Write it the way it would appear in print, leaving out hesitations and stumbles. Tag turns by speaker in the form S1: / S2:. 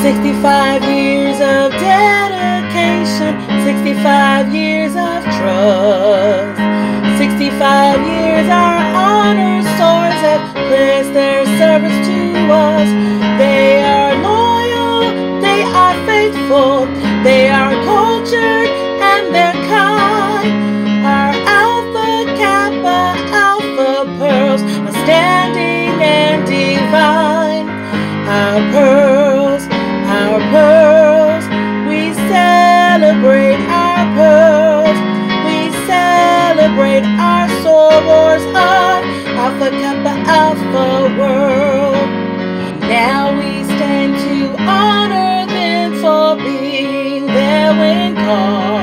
S1: 65 years of dedication, 65 years of trust, 65 years our honor swords have pledged their service to us. They are loyal, they are faithful, they are cultured and they're kind. Our Alpha Kappa, Alpha pearls are standing and divine. Our pearls, we celebrate our pearls. We celebrate our sorors of Alpha Kappa Alpha world. Now we stand to honor them for being there when called.